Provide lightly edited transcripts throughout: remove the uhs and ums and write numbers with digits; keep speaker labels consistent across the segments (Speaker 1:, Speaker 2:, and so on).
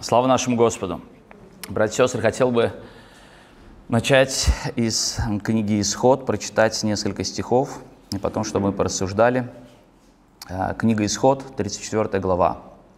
Speaker 1: Слава нашему Господу! Братья и сестры, хотел бы начать из книги «Исход», прочитать несколько стихов, и потом, чтобы мы порассуждали. Книга «Исход», 34 глава.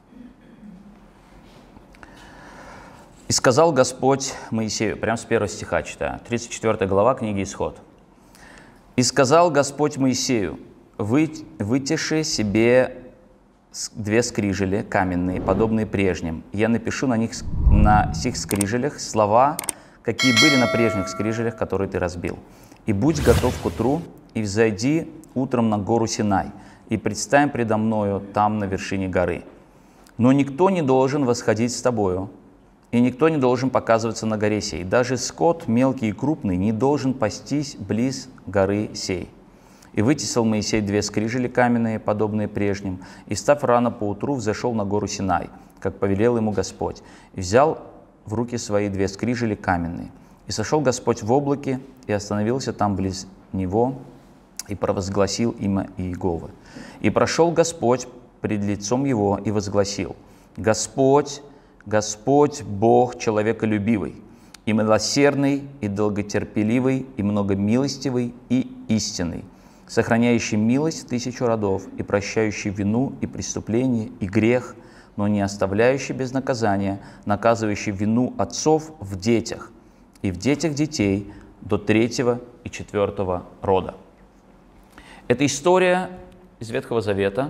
Speaker 1: «И сказал Господь Моисею», прямо с первого стиха читаю, 34 глава книги «Исход». «И сказал Господь Моисею, вытеши себе две скрижели каменные, подобные прежним. Я напишу на сих скрижелях слова, какие были на прежних скрижелях, которые ты разбил. И будь готов к утру, и взойди утром на гору Синай, и предстань предо мною там на вершине горы. Но никто не должен восходить с тобою, и никто не должен показываться на горе сей. Даже скот, мелкий и крупный, не должен пастись близ горы сей. И вытесал Моисей две скрижели каменные, подобные прежним, и, встав рано поутру, взошел на гору Синай, как повелел ему Господь, и взял в руки свои две скрижели каменные. И сошел Господь в облаке, и остановился там близ него, и провозгласил имя Иеговы. И прошел Господь пред лицом его, и возгласил: Господь, Господь, Бог человеколюбивый, и милосердный, и долготерпеливый, и многомилостивый, и истинный, сохраняющий милость в 1000 родов, и прощающий вину и преступление, и грех, но не оставляющий без наказания, наказывающий вину отцов в детях, и в детях детей до 3-го и 4-го рода». Это история из Ветхого Завета.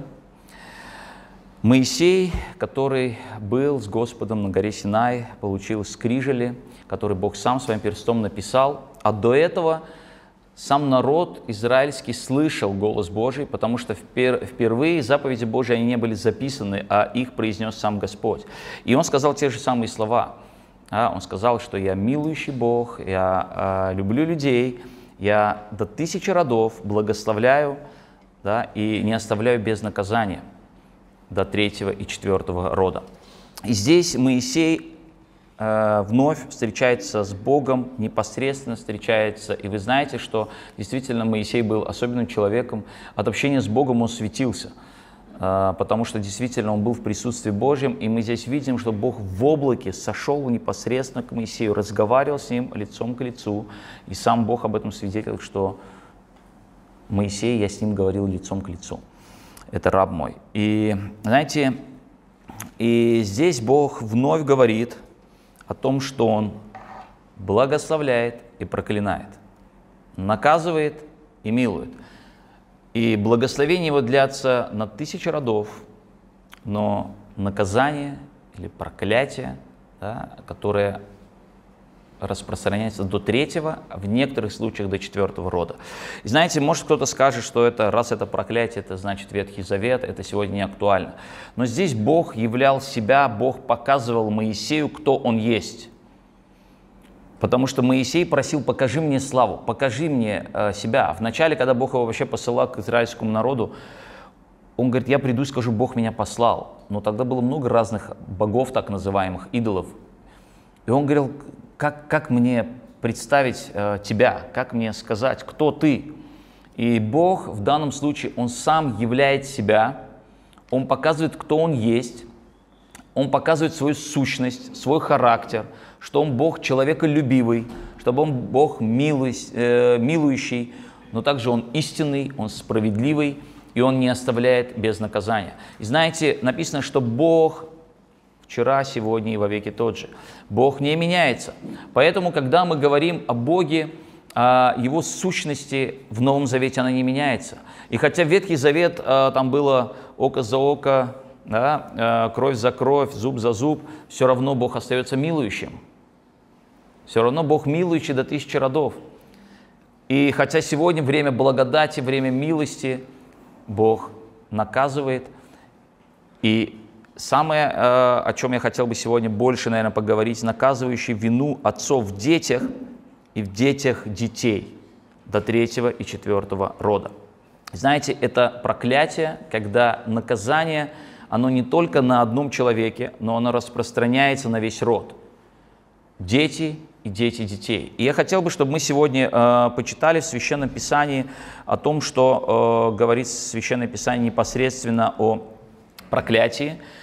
Speaker 1: Моисей, который был с Господом на горе Синай, получил скрижели, которые Бог сам своим перстом написал, а до этого сам народ израильский слышал голос Божий, потому что впервые заповеди Божьи они не были записаны, а их произнес сам Господь. И он сказал те же самые слова. Он сказал, что «Я милующий Бог, я люблю людей, я до 1000 родов благословляю, и не оставляю без наказания до 3-го и 4-го рода». И здесь Моисей вновь встречается с Богом, непосредственно встречается. И вы знаете, что действительно Моисей был особенным человеком. От общения с Богом он светился, потому что действительно он был в присутствии Божьем. И мы здесь видим, что Бог в облаке сошел непосредственно к Моисею, разговаривал с ним лицом к лицу. И сам Бог об этом свидетельствует, что Моисей, я с ним говорил лицом к лицу. Это раб мой. И знаете, и здесь Бог вновь говорит о том, что Он благословляет и проклинает, наказывает и милует. И благословение Его длятся на 1000 родов, но наказание или проклятие, которое распространяется до 3-го, а в некоторых случаях до 4-го рода. И знаете, может кто-то скажет, что раз это проклятие, это значит Ветхий Завет, это сегодня не актуально. Но здесь Бог являл себя, Бог показывал Моисею, кто Он есть. Потому что Моисей просил: покажи мне славу, покажи мне себя. Вначале, когда Бог его вообще посылал к израильскому народу, он говорит: я приду и скажу, Бог меня послал. Но тогда было много разных богов, так называемых, идолов. И он говорил: как мне представить тебя, как мне сказать, кто ты? И Бог в данном случае, Он сам являет себя, Он показывает, кто Он есть, Он показывает свою сущность, свой характер, что Он Бог человеколюбивый, что Он Бог милующий, но также Он истинный, Он справедливый, и Он не оставляет без наказания. И знаете, написано, что Бог вчера, сегодня и вовеки тот же. Бог не меняется. Поэтому, когда мы говорим о Боге, о Его сущности, в Новом Завете она не меняется. И хотя в Ветхий Завет там было око за око, кровь за кровь, зуб за зуб, все равно Бог остается милующим. Все равно Бог милующий до 1000 родов. И хотя сегодня время благодати, время милости, Бог наказывает. И самое, о чем я хотел бы сегодня больше, наверное, поговорить, наказывающий вину отцов в детях и в детях детей до 3-го и 4-го рода. Знаете, это проклятие, когда наказание, оно не только на одном человеке, но оно распространяется на весь род. Дети и дети детей. И я хотел бы, чтобы мы сегодня почитали в Священном Писании о том, что говорит Священное Писание непосредственно о проклятии.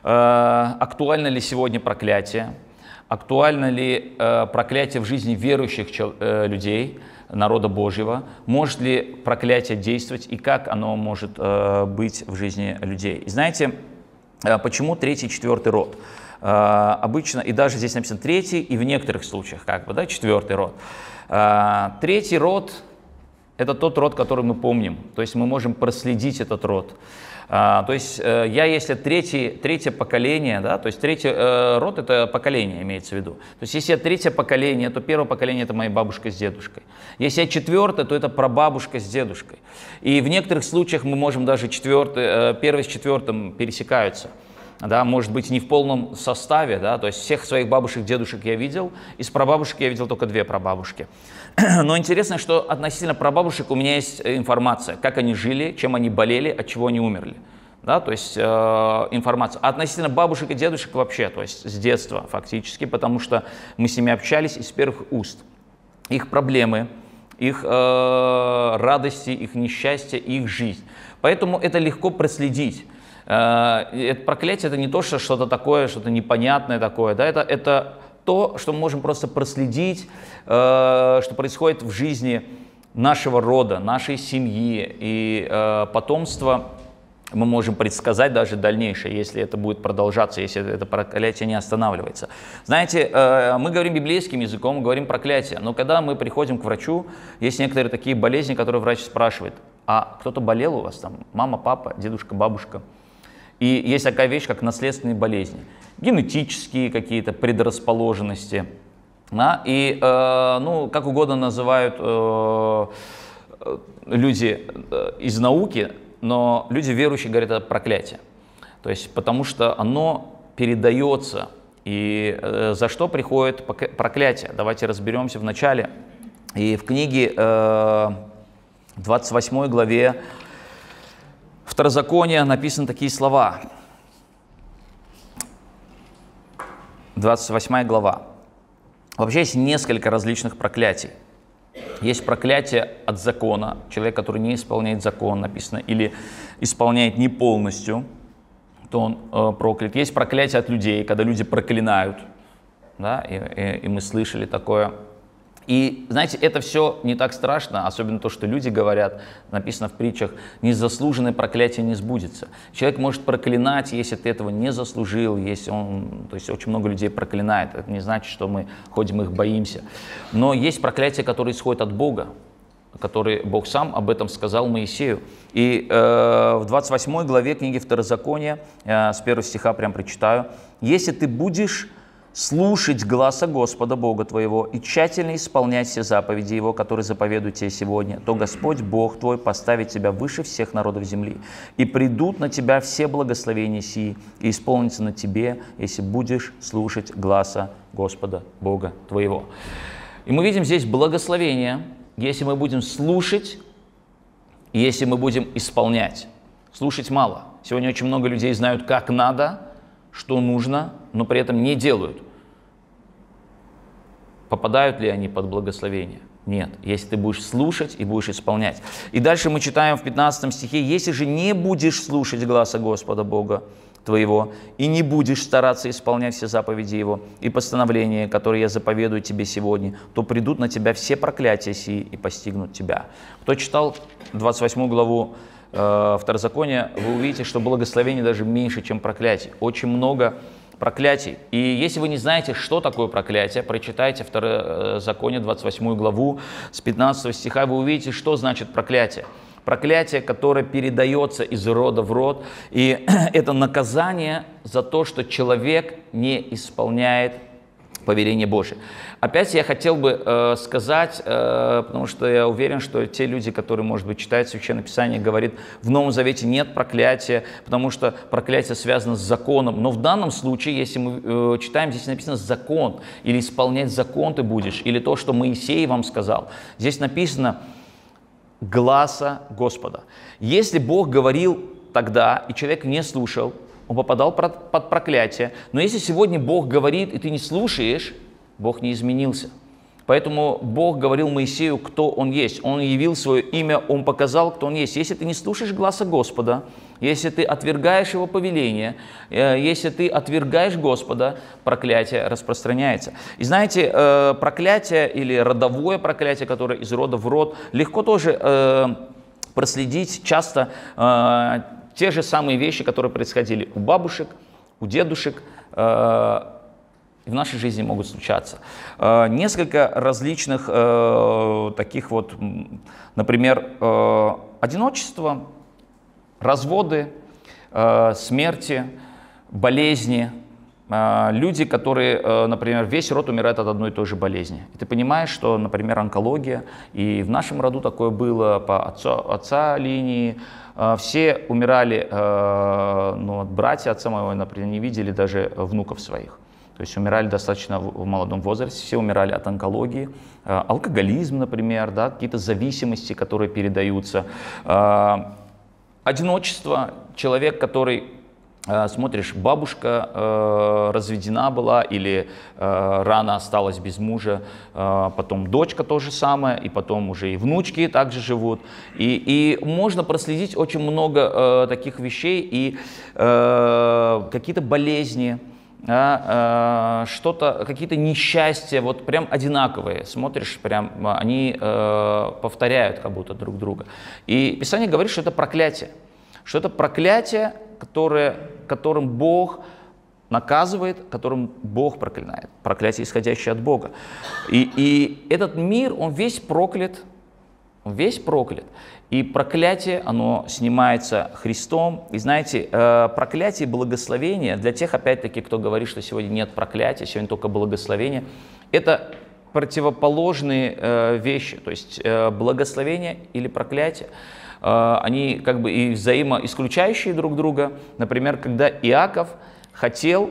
Speaker 1: Актуально ли сегодня проклятие? Актуально ли проклятие в жизни верующих людей, народа Божьего? Может ли проклятие действовать и как оно может быть в жизни людей? И знаете, почему третий и четвертый род? Обычно, и даже здесь написано третий, и в некоторых случаях как бы, да, четвертый род. Третий род – это тот род, который мы помним, то есть мы можем проследить этот род. То есть я, если третье поколение, да, то есть третий род – это поколение, имеется в виду. То есть если я третье поколение, то первое поколение – это моя бабушка с дедушкой. Если я четвертое, то это прабабушка с дедушкой. И в некоторых случаях мы можем даже первый с четвертым пересекаются. Да, может быть, не в полном составе, да, то есть всех своих бабушек, дедушек я видел, из прабабушек я видел только 2 прабабушки. Но интересно, что относительно прабабушек у меня есть информация, как они жили, чем они болели, от чего они умерли. Да, то есть информация. А относительно бабушек и дедушек вообще, то есть с детства фактически, потому что мы с ними общались из первых уст. Их проблемы, их радости, их несчастья, их жизнь. Поэтому это легко проследить. Это проклятие — это не то, что что-то такое, что-то непонятное такое, да, это то, что мы можем просто проследить, что происходит в жизни нашего рода, нашей семьи, и потомства мы можем предсказать даже дальнейшее, если это будет продолжаться, если это проклятие не останавливается. Знаете, мы говорим библейским языком, мы говорим проклятие, но когда мы приходим к врачу, есть некоторые такие болезни, которые врач спрашивает: а кто-то болел у вас там, мама, папа, дедушка, бабушка? И есть такая вещь, как наследственные болезни, генетические какие-то предрасположенности, да? И, ну, как угодно называют люди из науки, но люди верующие говорят, это проклятие. То есть, потому что оно передается. И за что приходит проклятие? Давайте разберемся в начале. И в книге 28 главе Второзакония написаны такие слова. 28 глава. Вообще есть несколько различных проклятий. Есть проклятие от закона, человек, который не исполняет закон, написано, или исполняет не полностью, то он проклят. Есть проклятие от людей, когда люди проклинают, да, и мы слышали такое. И, знаете, это все не так страшно, особенно то, что люди говорят, написано в притчах: незаслуженное проклятие не сбудется. Человек может проклинать, если ты этого не заслужил, если он, то есть очень много людей проклинает, это не значит, что мы ходим их боимся. Но есть проклятие, которое исходит от Бога, который Бог сам об этом сказал Моисею. И в 28 главе книги Второзакония, с 1 стиха прям прочитаю: «Если ты будешь слушать гласа Господа Бога твоего и тщательно исполнять все заповеди Его, которые заповедуют тебе сегодня, то Господь Бог твой поставит тебя выше всех народов земли, и придут на тебя все благословения сии, и исполнится на тебе, если будешь слушать гласа Господа Бога твоего». И мы видим здесь благословение, если мы будем слушать, и если мы будем исполнять. Слушать мало. Сегодня очень много людей знают, как надо, что нужно, но при этом не делают. Попадают ли они под благословение? Нет. Если ты будешь слушать и будешь исполнять. И дальше мы читаем в 15 стихе: «Если же не будешь слушать гласа Господа Бога твоего и не будешь стараться исполнять все заповеди Его и постановления, которые я заповедую тебе сегодня, то придут на тебя все проклятия сии и постигнут тебя». Кто читал 28 главу Второзакония, вы увидите, что благословение даже меньше, чем проклятие. Очень много проклятий. И если вы не знаете, что такое проклятие, прочитайте Второзаконие, 28 главу, с 15 стиха, вы увидите, что значит проклятие. Проклятие, которое передается из рода в род, и это наказание за то, что человек не исполняет повеление Божие. Опять я хотел бы сказать, потому что я уверен, что те люди, которые, может быть, читают Священное Писание, говорят, в Новом Завете нет проклятия, потому что проклятие связано с законом. Но в данном случае, если мы читаем, здесь написано «закон», или «исполнять закон ты будешь», или то, что Моисей вам сказал. Здесь написано «гласа Господа». Если Бог говорил тогда, и человек не слушал, он попадал под проклятие. Но если сегодня Бог говорит, и ты не слушаешь, Бог не изменился. Поэтому Бог говорил Моисею, кто Он есть. Он явил свое имя, Он показал, кто Он есть. Если ты не слушаешь гласа Господа, если ты отвергаешь Его повеление, если ты отвергаешь Господа, проклятие распространяется. И знаете, проклятие или родовое проклятие, которое из рода в род, легко тоже проследить часто те же самые вещи, которые происходили у бабушек, у дедушек, в нашей жизни могут случаться. Несколько различных таких вот, например, одиночество, разводы, смерти, болезни. Люди, которые, например, весь род умирает от одной и той же болезни. И ты понимаешь, что, например, онкология, и в нашем роду такое было по отца линии, все умирали, ну, братья отца моего, например, не видели даже внуков своих. То есть умирали достаточно в молодом возрасте, все умирали от онкологии, алкоголизм, например, да, какие-то зависимости, которые передаются. Одиночество, человек, который, смотришь, бабушка разведена была или рано осталась без мужа, потом дочка то же самое, и потом уже и внучки также живут. И можно проследить очень много таких вещей и какие-то болезни, что-то, какие-то несчастья, вот прям одинаковые, смотришь, прям они повторяют как будто друг друга. И Писание говорит, что это проклятие, которым Бог наказывает, которым Бог проклинает, проклятие, исходящее от Бога. И этот мир, он весь проклят, И проклятие, оно снимается Христом. И знаете, проклятие и благословение, для тех, опять-таки, кто говорит, что сегодня нет проклятия, сегодня только благословение, это противоположные вещи. То есть благословение или проклятие, они как бы и взаимоисключающие друг друга. Например, когда Иаков хотел,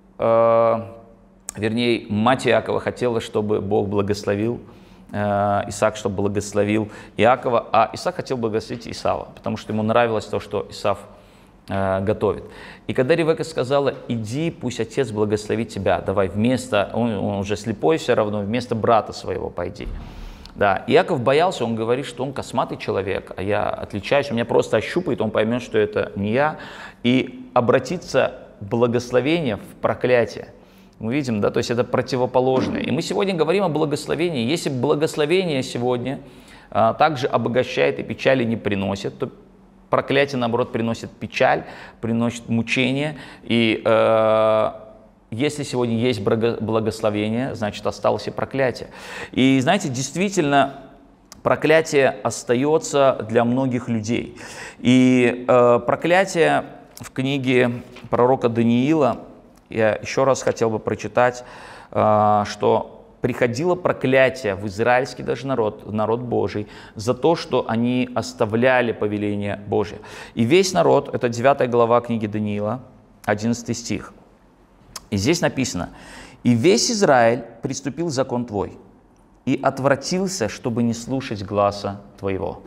Speaker 1: вернее, мать Иакова хотела, чтобы Бог благословил Исаак, чтобы благословил Иакова, а Исаак хотел благословить Исава, потому что ему нравилось то, что Исав готовит. И когда Ревекка сказала: иди, пусть отец благословит тебя, давай вместо, он уже слепой все равно, вместо брата своего пойди. Да, Иаков боялся, он говорит, что он косматый человек, а я отличаюсь, он меня просто ощупает, он поймет, что это не я, и обратиться благословение в проклятие. Мы видим, да, то есть это противоположное. И мы сегодня говорим о благословении. Если благословение сегодня также обогащает и печали не приносит, то проклятие, наоборот, приносит печаль, приносит мучение. И если сегодня есть благословение, значит, осталось и проклятие. И знаете, действительно, проклятие остается для многих людей. И проклятие в книге пророка Даниила, я еще раз хотел бы прочитать, что приходило проклятие в израильский даже народ Божий, за то, что они оставляли повеление Божие. И весь народ, это 9 глава книги Даниила, 11 стих. И здесь написано: «И весь Израиль приступил закон твой, и отвратился, чтобы не слушать гласа твоего».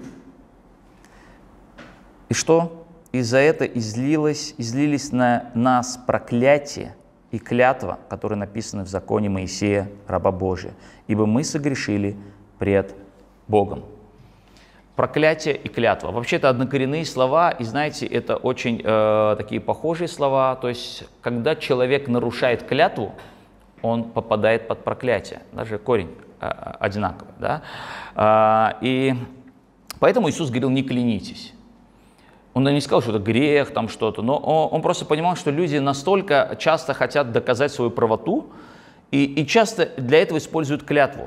Speaker 1: И что? И за это излились на нас проклятие и клятва, которые написаны в законе Моисея, раба Божия, ибо мы согрешили пред Богом. Проклятие и клятва. Вообще это однокоренные слова, и знаете, это очень такие похожие слова. То есть, когда человек нарушает клятву, он попадает под проклятие. Даже корень одинаковый. Да? И поэтому Иисус говорил: не клянитесь. Он не сказал, что это грех, там что-то, но он просто понимал, что люди настолько часто хотят доказать свою правоту и часто для этого используют клятву.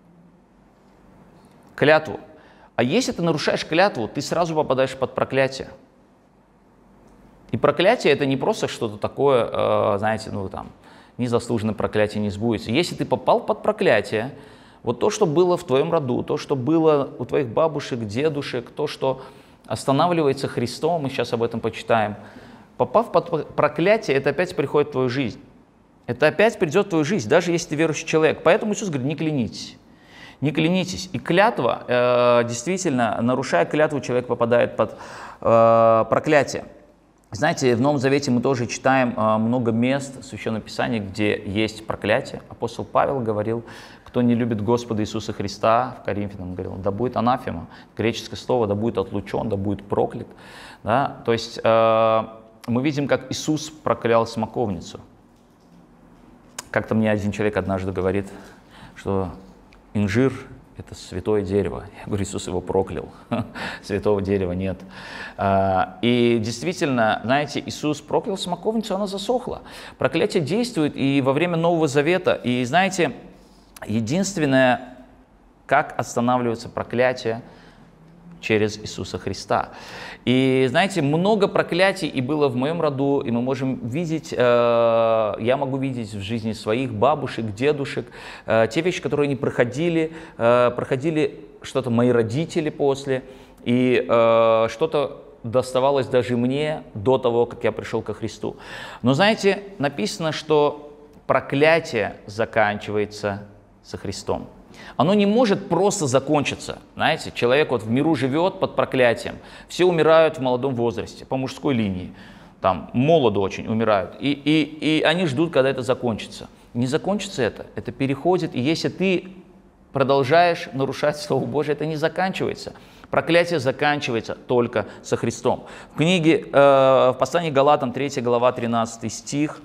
Speaker 1: Клятву. А если ты нарушаешь клятву, ты сразу попадаешь под проклятие. И проклятие — это не просто что-то такое, знаете, ну там, незаслуженное проклятие не сбудется. Если ты попал под проклятие, вот то, что было в твоем роду, то, что было у твоих бабушек, дедушек, то, что останавливается Христом, мы сейчас об этом почитаем. Попав под проклятие, это опять приходит в твою жизнь. Это опять придет в твою жизнь, даже если ты верующий человек. Поэтому Иисус говорит: не клянитесь. Не клянитесь. И клятва, действительно, нарушая клятву, человек попадает под проклятие. Знаете, в Новом Завете мы тоже читаем много мест Священного Писания, где есть проклятие. Апостол Павел говорил: кто не любит Господа Иисуса Христа, в Коринфянам говорил, да будет анафема, греческое слово, да будет отлучен, да будет проклят. Да? То есть мы видим, как Иисус проклял смоковницу. Как-то мне один человек однажды говорит, что инжир – это святое дерево. Я говорю, Иисус его проклял. Святого дерева нет. И действительно, знаете, Иисус проклял смоковницу, она засохла. Проклятие действует и во время Нового Завета. И знаете, единственное, как останавливается проклятие, через Иисуса Христа. И знаете, много проклятий и было в моем роду, и мы можем видеть, я могу видеть в жизни своих бабушек, дедушек, те вещи, которые они проходили что-то мои родители после, и что-то доставалось даже мне до того, как я пришел ко Христу. Но знаете, написано, что проклятие заканчивается со Христом. Оно не может просто закончиться. Знаете, человек вот в миру живет под проклятием. Все умирают в молодом возрасте, по мужской линии. Там молодо очень умирают. И они ждут, когда это закончится. Не закончится это переходит. И если ты продолжаешь нарушать Слово Божие, это не заканчивается. Проклятие заканчивается только со Христом. В книге, в послании Галатам, 3 глава, 13 стих.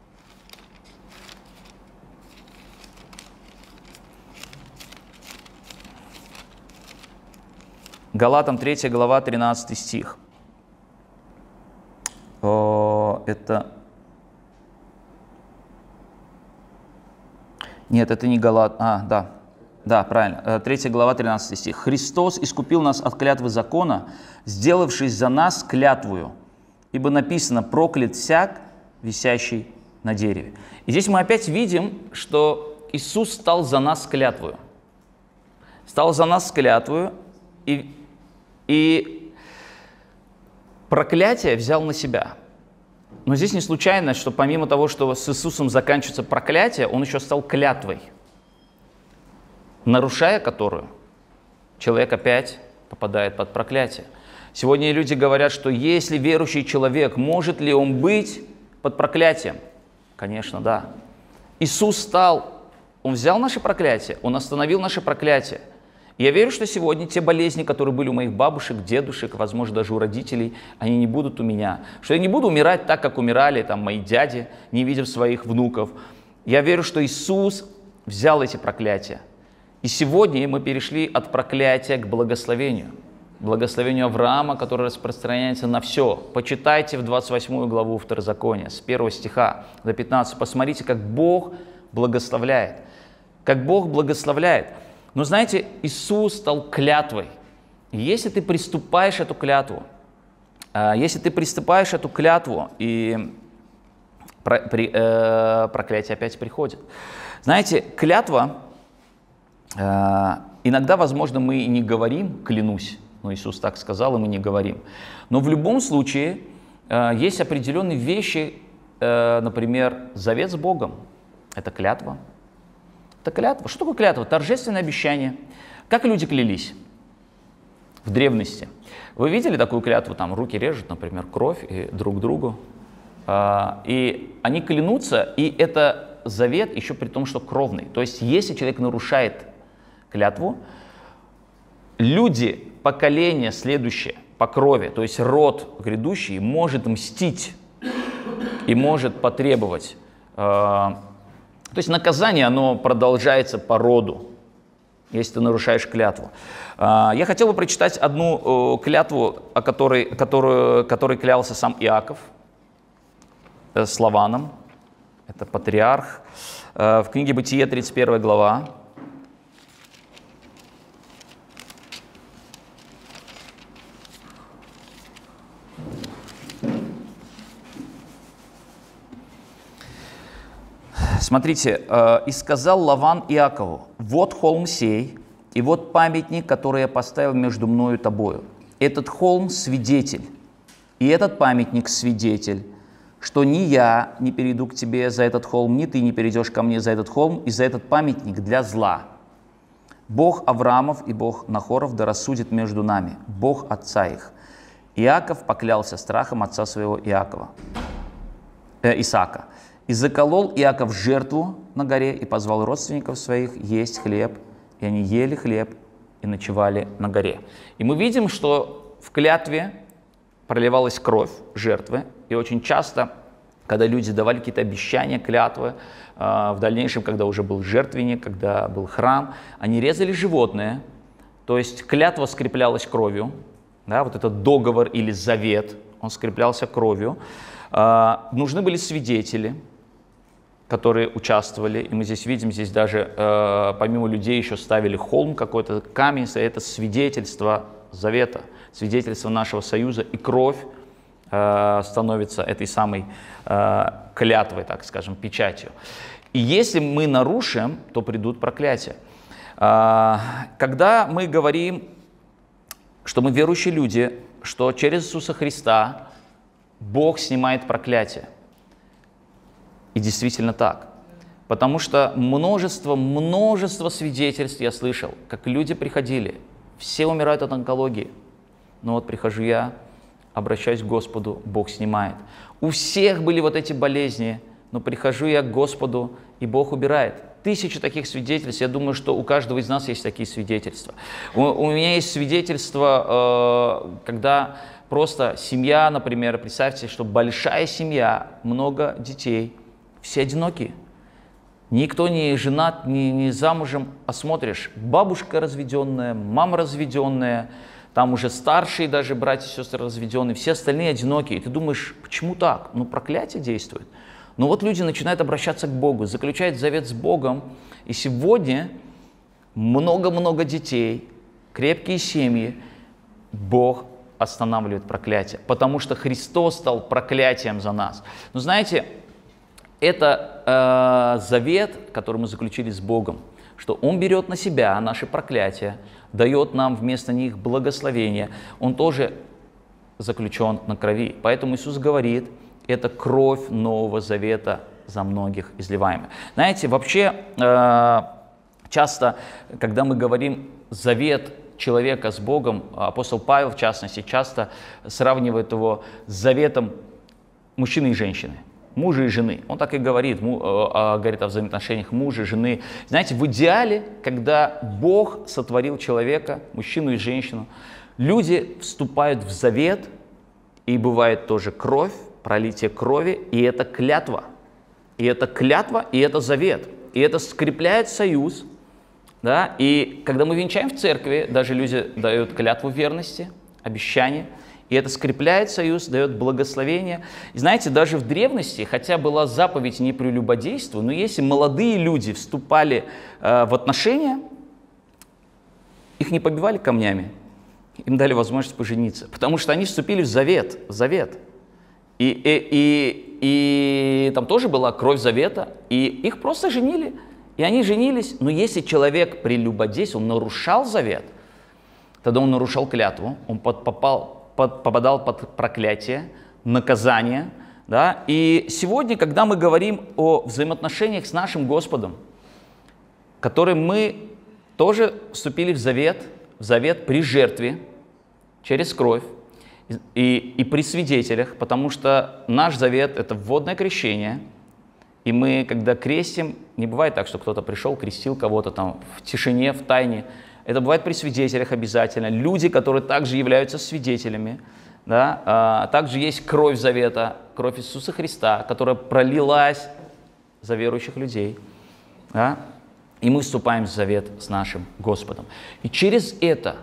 Speaker 1: Галатам 3 глава, 13 стих. Это не Галат. Да, правильно. 3 глава, 13 стих. «Христос искупил нас от клятвы закона, сделавшись за нас клятвую, ибо написано: проклят всяк, висящий на дереве». И здесь мы опять видим, что Иисус стал за нас клятвую. Стал за нас клятвую, и проклятие взял на себя. Но здесь не случайно, что помимо того, что с Иисусом заканчивается проклятие, Он еще стал клятвой, нарушая которую человек опять попадает под проклятие. Сегодня люди говорят, что если верующий человек, может ли он быть под проклятием? Конечно, да. Иисус Он взял наше проклятие, Он остановил наше проклятие. Я верю, что сегодня те болезни, которые были у моих бабушек, дедушек, возможно, даже у родителей, они не будут у меня. Что я не буду умирать так, как умирали там, мои дяди, не видев своих внуков. Я верю, что Иисус взял эти проклятия. И сегодня мы перешли от проклятия к благословению. Благословению Авраама, которое распространяется на все. Почитайте в 28 главу Второзакония, с 1 стиха до 15. Посмотрите, как Бог благословляет. Как Бог благословляет. Но знаете, Иисус стал клятвой. И если ты приступаешь эту клятву, и проклятие опять приходит. Знаете, клятва, иногда, возможно, мы и не говорим «клянусь», но Иисус так сказал, и мы не говорим. Но в любом случае есть определенные вещи, например, завет с Богом. Это клятва. Это клятва. Что такое клятва? Торжественное обещание. Как люди клялись в древности? Вы видели такую клятву? Там руки режут, например, кровь и друг другу. И они клянутся, и это завет еще при том, что кровный. То есть, если человек нарушает клятву, люди, поколение следующее по крови, то есть род грядущий, может мстить и может потребовать. То есть наказание, оно продолжается по роду, если ты нарушаешь клятву. Я хотел бы прочитать одну клятву, которой клялся сам Иаков с Лаваном. Это патриарх. В книге Бытие, 31 глава. Смотрите, «И сказал Лаван Иакову: вот холм сей, и вот памятник, который я поставил между мною и тобою. Этот холм свидетель, и этот памятник свидетель, что ни я не перейду к тебе за этот холм, ни ты не перейдешь ко мне за этот холм и за этот памятник для зла. Бог Авраамов и Бог Нахоров да рассудит между нами, Бог отца их». Иаков поклялся страхом отца своего Исаака. «И заколол Иаков жертву на горе и позвал родственников своих есть хлеб, и они ели хлеб и ночевали на горе». И мы видим, что в клятве проливалась кровь жертвы, и очень часто, когда люди давали какие-то обещания, клятвы, в дальнейшем, когда уже был жертвенник, когда был храм, они резали животное, то есть клятва скреплялась кровью, да, вот этот договор или завет, он скреплялся кровью. Нужны были свидетели, которые участвовали, и мы здесь видим, здесь даже помимо людей еще ставили холм какой-то, камень, это свидетельство завета, свидетельство нашего союза, и кровь становится этой самой клятвой, так скажем, печатью. И если мы нарушим, то придут проклятия. Когда мы говорим, что мы верующие люди, что через Иисуса Христа Бог снимает проклятие. И действительно так. Потому что множество свидетельств я слышал, как люди приходили, все умирают от онкологии. Но вот прихожу я, обращаюсь к Господу, Бог снимает. У всех были вот эти болезни, но прихожу я к Господу, и Бог убирает. Тысячи таких свидетельств. Я думаю, что у каждого из нас есть такие свидетельства. У меня есть свидетельства, когда просто семья, например, представьте, что большая семья, много детей, все одинокие. Никто не женат, не замужем, а смотришь, бабушка разведенная, мама разведенная, там уже старшие даже братья и сестры разведенные, все остальные одинокие. И ты думаешь, почему так? Ну, проклятие действует. Но вот люди начинают обращаться к Богу, заключают завет с Богом. И сегодня много-много детей, крепкие семьи, Бог останавливает проклятие, потому что Христос стал проклятием за нас. Но знаете, это завет, который мы заключили с Богом, что Он берет на себя наши проклятия, дает нам вместо них благословение. Он тоже заключен на крови. Поэтому Иисус говорит, это кровь Нового Завета за многих изливаемая. Знаете, вообще часто, когда мы говорим завет человека с Богом, апостол Павел, в частности, часто сравнивает его с заветом мужчины и женщины, мужа и жены. Он так и говорит, говорит о взаимоотношениях мужа и жены. Знаете, в идеале, когда Бог сотворил человека, мужчину и женщину, люди вступают в завет, и бывает тоже кровь, пролитие крови, и это клятва. И это клятва, и это завет. И это скрепляет союз. Да? И когда мы венчаем в церкви, даже люди дают клятву верности, обещание, и это скрепляет союз, дает благословение. И знаете, даже в древности, хотя была заповедь не прелюбодейству, но если молодые люди вступали в отношения, их не побивали камнями, им дали возможность пожениться, потому что они вступили в завет. И там тоже была кровь завета, и их просто женили. И они женились. Но если человек прелюбодействовал, он нарушал завет, тогда он нарушал клятву, он попадал под проклятие, наказание. Да? И сегодня, когда мы говорим о взаимоотношениях с нашим Господом, которым мы тоже вступили в завет при жертве, через кровь, и при свидетелях, потому что наш завет – это водное крещение, и мы, когда крестим, не бывает так, что кто-то пришел, крестил кого-то там в тишине, в тайне. Это бывает при свидетелях обязательно. Люди, которые также являются свидетелями. Да? Также есть кровь завета, кровь Иисуса Христа, которая пролилась за верующих людей. Да? И мы вступаем в завет с нашим Господом. И через это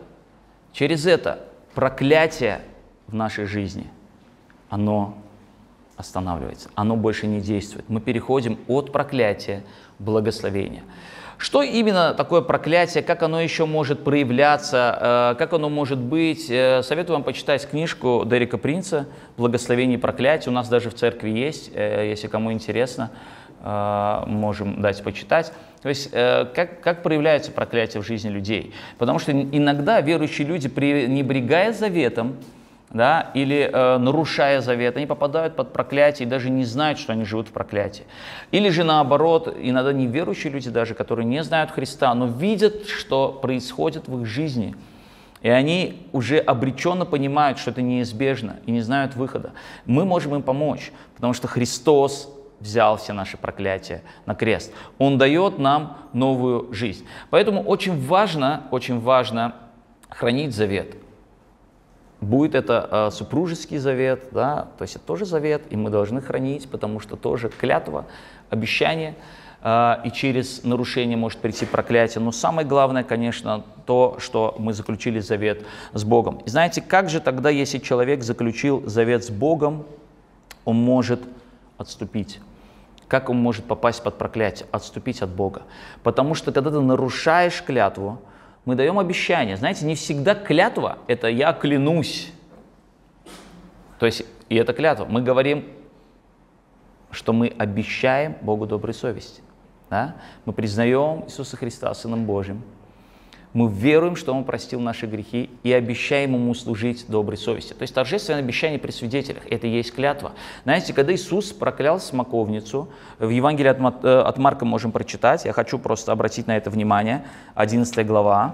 Speaker 1: проклятие в нашей жизни, оно останавливается, оно больше не действует. Мы переходим от проклятия к благословению. Что именно такое проклятие, как оно еще может проявляться, как оно может быть? Советую вам почитать книжку Дерека Принца «Благословение и проклятие». У нас даже в церкви есть, если кому интересно, можем дать почитать. То есть, как проявляется проклятие в жизни людей. Потому что иногда верующие люди, пренебрегая заветом, да, или нарушая завет, они попадают под проклятие и даже не знают, что они живут в проклятии. Или же наоборот, иногда неверующие люди даже, которые не знают Христа, но видят, что происходит в их жизни. И они уже обреченно понимают, что это неизбежно, и не знают выхода. Мы можем им помочь, потому что Христос взял все наши проклятия на крест. Он дает нам новую жизнь. Поэтому очень важно хранить завет. Будет это супружеский завет, да, то есть это тоже завет, и мы должны хранить, потому что тоже клятва, обещание, и через нарушение может прийти проклятие. Но самое главное, конечно, то, что мы заключили завет с Богом. И знаете, как же тогда, если человек заключил завет с Богом, он может отступить? Как он может попасть под проклятие, отступить от Бога? Потому что когда ты нарушаешь клятву, мы даем обещание. Знаете, не всегда клятва – это «я клянусь». То есть, и это клятва. Мы говорим, что мы обещаем Богу доброй совести. Да? Мы признаем Иисуса Христа Сыном Божьим. Мы веруем, что Он простил наши грехи и обещаем Ему служить доброй совести. То есть торжественное обещание при свидетелях – это и есть клятва. Знаете, когда Иисус проклял смоковницу, в Евангелии от Марка можем прочитать, я хочу просто обратить на это внимание, 11 глава.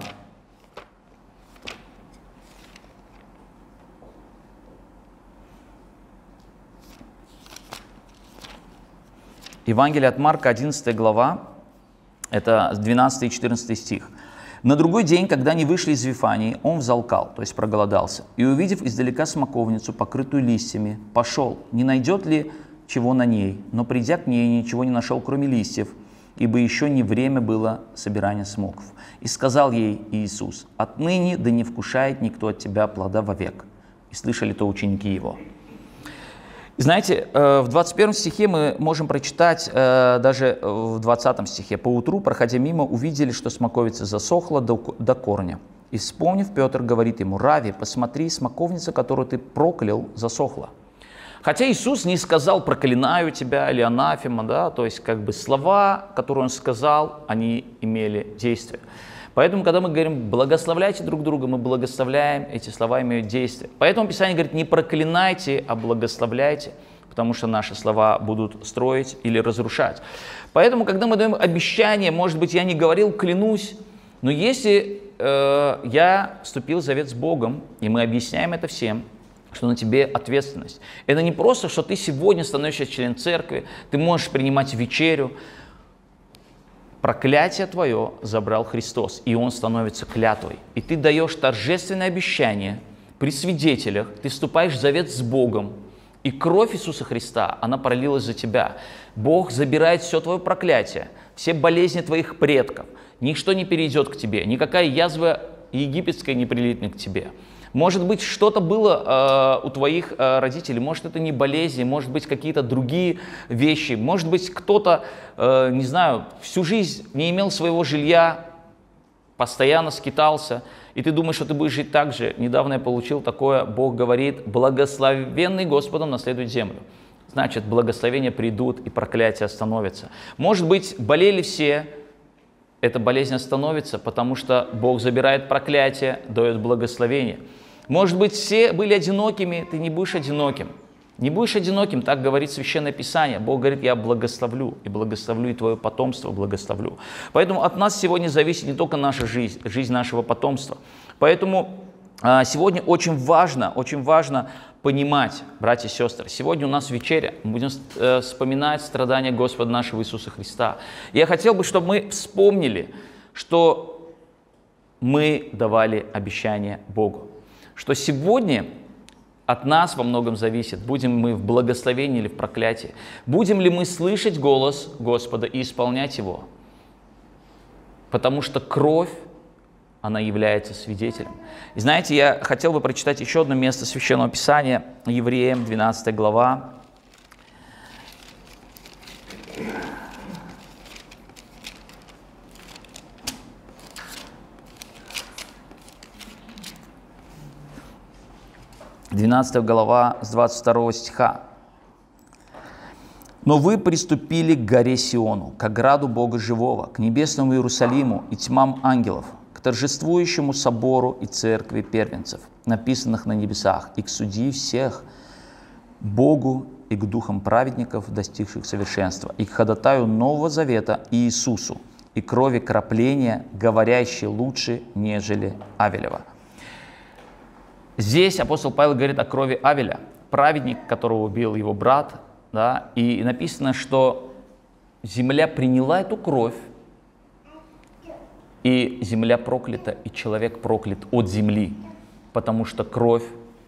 Speaker 1: Евангелие от Марка, 11 глава, это 12 и 14 стих. «На другой день, когда они вышли из Вифании, он взалкал, то есть проголодался, и, увидев издалека смоковницу, покрытую листьями, пошел, не найдет ли чего на ней, но, придя к ней, ничего не нашел, кроме листьев, ибо еще не время было собирания смоков. И сказал ей Иисус: отныне да не вкушает никто от тебя плода вовек». И слышали то ученики его. Знаете, в 21 стихе мы можем прочитать, даже в 20 стихе, «Поутру, проходя мимо, увидели, что смоковица засохла до корня. И, вспомнив, Петр говорит ему: Рави, посмотри, смоковница, которую ты проклял, засохла». Хотя Иисус не сказал «проклинаю тебя» или «анафема», да, то есть как бы слова, которые Он сказал, они имели действие. Поэтому, когда мы говорим «благословляйте друг друга», мы благословляем, эти слова имеют действие. Поэтому Писание говорит: не проклинайте, а благословляйте, потому что наши слова будут строить или разрушать. Поэтому, когда мы даем обещание, может быть, я не говорил «клянусь», но если я вступил в завет с Богом, и мы объясняем это всем, что на тебе ответственность. Это не просто, что ты сегодня становишься членом церкви, ты можешь принимать вечерю. Проклятие твое забрал Христос, и Он становится клятвой. И ты даешь торжественное обещание при свидетелях, ты вступаешь в завет с Богом, и кровь Иисуса Христа, она пролилась за тебя. Бог забирает все твое проклятие, все болезни твоих предков, ничто не перейдет к тебе, никакая язва египетская не прилипнет к тебе. Может быть, что-то было у твоих родителей, может, это не болезни, может быть, какие-то другие вещи, может быть, кто-то, не знаю, всю жизнь не имел своего жилья, постоянно скитался, и ты думаешь, что ты будешь жить так же. Недавно я получил такое, Бог говорит: благословенный Господом наследует землю. Значит, благословения придут, и проклятие остановится. Может быть, болели все, эта болезнь остановится, потому что Бог забирает проклятие, дает благословение. Может быть, все были одинокими, ты не будешь одиноким. Не будешь одиноким, так говорит Священное Писание. Бог говорит: я благословлю, и благословлю, и твое потомство благословлю. Поэтому от нас сегодня зависит не только наша жизнь, жизнь нашего потомства. Поэтому сегодня очень важно понимать, братья и сестры, сегодня у нас вечеря, мы будем вспоминать страдания Господа нашего Иисуса Христа. Я хотел бы, чтобы мы вспомнили, что мы давали обещание Богу, что сегодня от нас во многом зависит, будем мы в благословении или в проклятии, будем ли мы слышать голос Господа и исполнять его, потому что кровь, она является свидетелем. И знаете, я хотел бы прочитать еще одно место Священного Писания, Евреям, 12 глава. Двенадцатая глава с 22 стиха. «Но вы приступили к горе Сиону, к ограду Бога живого, к небесному Иерусалиму и тьмам ангелов, к торжествующему собору и церкви первенцев, написанных на небесах, и к судьи всех, Богу и к духам праведников, достигших совершенства, и к ходатаю Нового Завета Иисусу, и крови крапления, говорящей лучше, нежели Авелева». Здесь апостол Павел говорит о крови Авеля, праведник, которого убил его брат, да, и написано, что земля приняла эту кровь, и земля проклята, и человек проклят от земли, потому что кровь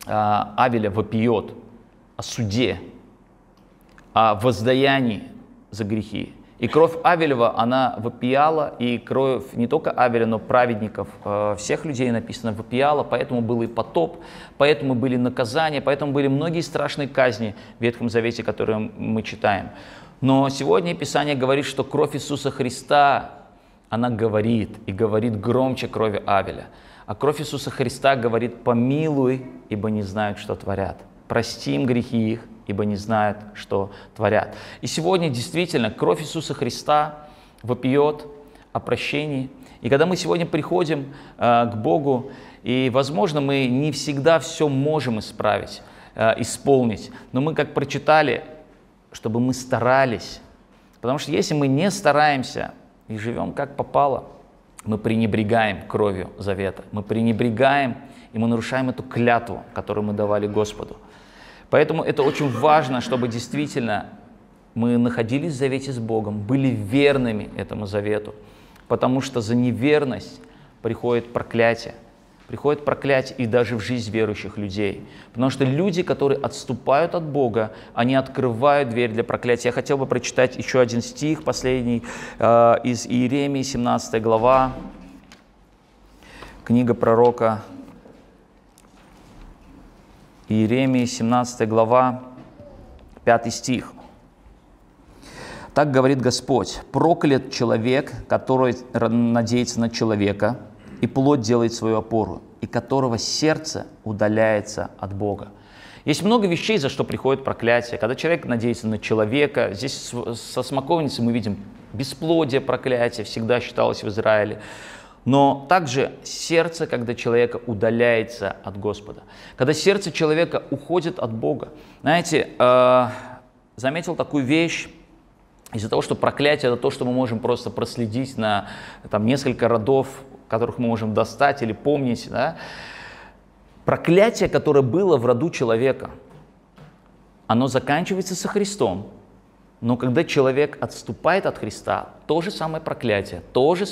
Speaker 1: Авеля вопиет о суде, о воздаянии за грехи. И кровь Авелева, она вопияла, и кровь не только Авеля, но праведников, всех людей написано вопияла, поэтому был и потоп, поэтому были наказания, поэтому были многие страшные казни в Ветхом Завете, которые мы читаем. Но сегодня Писание говорит, что кровь Иисуса Христа, она говорит, и говорит громче крови Авеля. А кровь Иисуса Христа говорит: помилуй, ибо не знают, что творят. Прости им грехи их, ибо не знают, что творят. И сегодня действительно кровь Иисуса Христа вопиет о прощении. И когда мы сегодня приходим к Богу, и, возможно, мы не всегда все можем исправить, исполнить, но мы, как прочитали, чтобы мы старались. Потому что если мы не стараемся и живем как попало, мы пренебрегаем кровью завета, мы пренебрегаем и мы нарушаем эту клятву, которую мы давали Господу. Поэтому это очень важно, чтобы действительно мы находились в завете с Богом, были верными этому завету, потому что за неверность приходит проклятие и даже в жизнь верующих людей. Потому что люди, которые отступают от Бога, они открывают дверь для проклятия. Я хотел бы прочитать еще один стих, последний, из Иеремии, 17 глава, книга пророка Иеремии, 17 глава, 5 стих. Так говорит Господь: «Проклят человек, который надеется на человека, и плоть делает свою опору, и которого сердце удаляется от Бога». Есть много вещей, за что приходит проклятие. Когда человек надеется на человека, здесь со смоковницей мы видим бесплодие, проклятие, всегда считалось в Израиле. Но также сердце, когда человека удаляется от Господа. Когда сердце человека уходит от Бога. Знаете, заметил такую вещь, из-за того, что проклятие — это то, что мы можем просто проследить на несколько родов, которых мы можем достать или помнить. Да? Проклятие, которое было в роду человека, оно заканчивается со Христом. Но когда человек отступает от Христа, то же самое проклятие,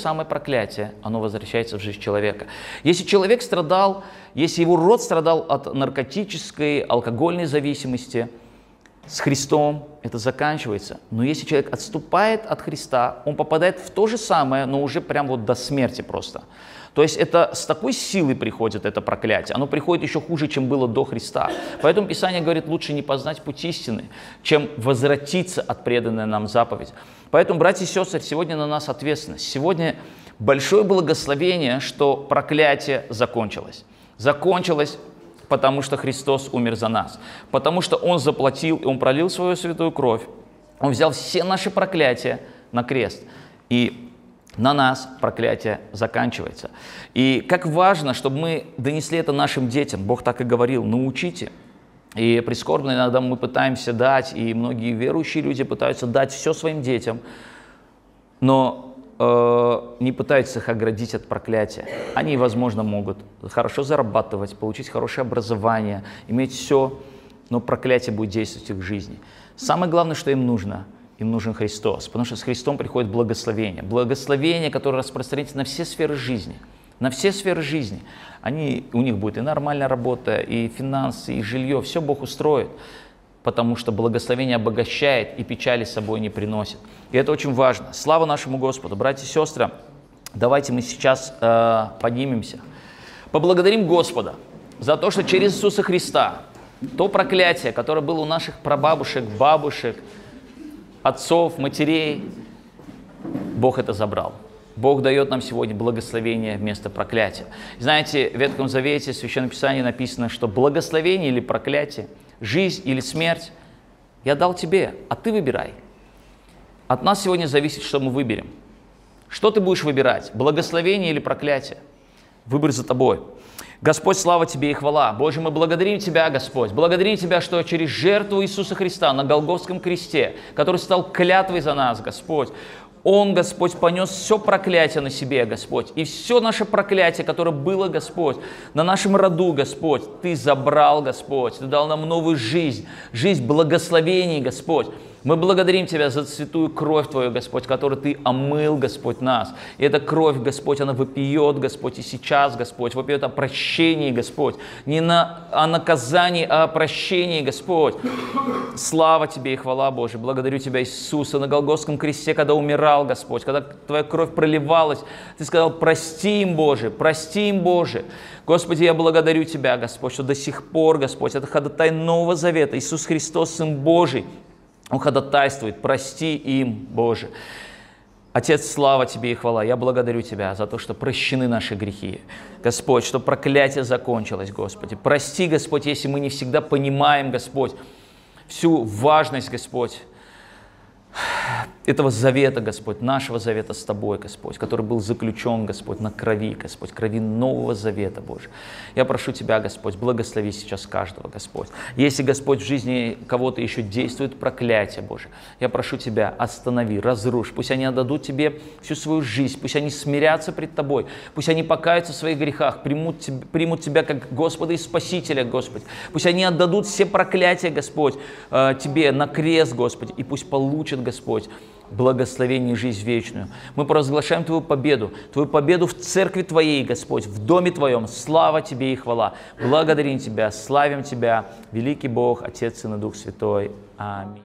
Speaker 1: оно возвращается в жизнь человека. Если человек страдал, если его род страдал от наркотической, алкогольной зависимости, с Христом это заканчивается. Но если человек отступает от Христа, он попадает в то же самое, но уже прям вот до смерти просто. То есть это с такой силой приходит это проклятие. Оно приходит еще хуже, чем было до Христа. Поэтому Писание говорит: лучше не познать путь истины, чем возвратиться от преданной нам заповеди. Поэтому, братья и сестры, сегодня на нас ответственность. Сегодня большое благословение, что проклятие закончилось. Закончилось, потому что Христос умер за нас. Потому что Он заплатил, и Он пролил свою святую кровь. Он взял все наши проклятия на крест. И на нас проклятие заканчивается. И как важно, чтобы мы донесли это нашим детям. Бог так и говорил: научите. И прискорбно иногда мы пытаемся дать, и многие верующие люди пытаются дать все своим детям, но не пытаются их оградить от проклятия. Они, возможно, могут хорошо зарабатывать, получить хорошее образование, иметь все, но проклятие будет действовать в их жизни. Самое главное, что им нужно — им нужен Христос, потому что с Христом приходит благословение. Благословение, которое распространится на все сферы жизни. На все сферы жизни. У них будет и нормальная работа, и финансы, и жилье. Все Бог устроит, потому что благословение обогащает и печали с собой не приносит. И это очень важно. Слава нашему Господу. Братья и сестры, давайте мы сейчас поднимемся. Поблагодарим Господа за то, что через Иисуса Христа то проклятие, которое было у наших прабабушек, бабушек, отцов, матерей, Бог это забрал. Бог дает нам сегодня благословение вместо проклятия. Знаете, в Ветхом Завете, в Священном Писании написано, что благословение или проклятие, жизнь или смерть я дал тебе, а ты выбирай. От нас сегодня зависит, что мы выберем. Что ты будешь выбирать, благословение или проклятие? Выбор за тобой. Господь, слава Тебе и хвала. Боже, мы благодарим Тебя, Господь. Благодарим Тебя, что через жертву Иисуса Христа на Голгофском кресте, который стал клятвой за нас, Господь, Он, Господь, понес все проклятие на себе, Господь. И все наше проклятие, которое было, Господь, на нашем роду, Господь, Ты забрал, Господь. Ты дал нам новую жизнь, жизнь благословений, Господь. Мы благодарим Тебя за святую кровь Твою, Господь, которой Ты омыл, Господь, нас. И эта кровь, Господь, она вопиет, Господь, и сейчас, Господь, вопиет о прощении, Господь. Не о наказании, а о прощении, Господь. Слава Тебе и хвала, Божия. Благодарю Тебя, Иисуса, на Голгофском кресте, когда умирал, Господь, когда Твоя кровь проливалась. Ты сказал: прости им, Боже, прости им, Боже. Господи, я благодарю Тебя, Господь, что до сих пор, Господь, это ходатай Нового Завета, Иисус Христос, Сын Божий, Он ходатайствует: прости им, Боже. Отец, слава Тебе и хвала. Я благодарю Тебя за то, что прощены наши грехи. Господь, что проклятие закончилось, Господи. Прости, Господь, если мы не всегда понимаем, Господь, всю важность, Господь, этого завета, Господь, нашего завета с Тобой, Господь, который был заключен, Господь, на крови, Господь, крови Нового Завета, Боже. Я прошу Тебя, Господь, благослови сейчас каждого, Господь. Если, Господь, в жизни кого-то еще действует проклятие, Боже, я прошу Тебя, останови, разрушь. Пусть они отдадут Тебе всю свою жизнь, пусть они смирятся пред Тобой, пусть они покаются в своих грехах, примут Тебя как Господа и Спасителя, Господь. Пусть они отдадут все проклятия, Господь, Тебе на крест, Господь, и пусть получат, Господь, благословение и жизнь вечную. Мы провозглашаем Твою победу в церкви Твоей, Господь, в доме Твоем. Слава Тебе и хвала. Благодарим Тебя, славим Тебя, великий Бог, Отец, Сын и Дух Святой. Аминь.